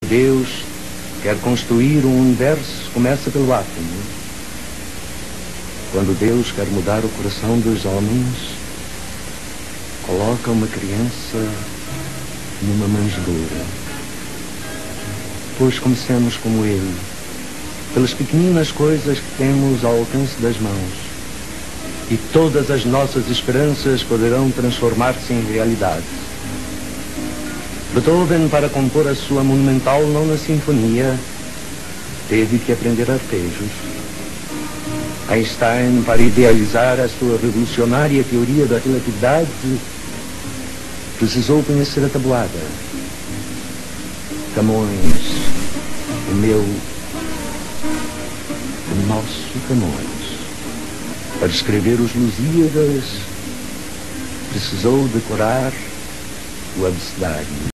Deus quer construir um universo, começa pelo átomo. Quando Deus quer mudar o coração dos homens, coloca uma criança numa manjedoura. Pois comecemos como Ele, pelas pequeninas coisas que temos ao alcance das mãos, e todas as nossas esperanças poderão transformar-se em realidade. Beethoven, para compor a sua monumental nona sinfonia, teve que aprender arpejos. Einstein, para idealizar a sua revolucionária teoria da relatividade, precisou conhecer a tabuada. Camões, o nosso Camões, para escrever os Lusíadas, precisou decorar o abecedário.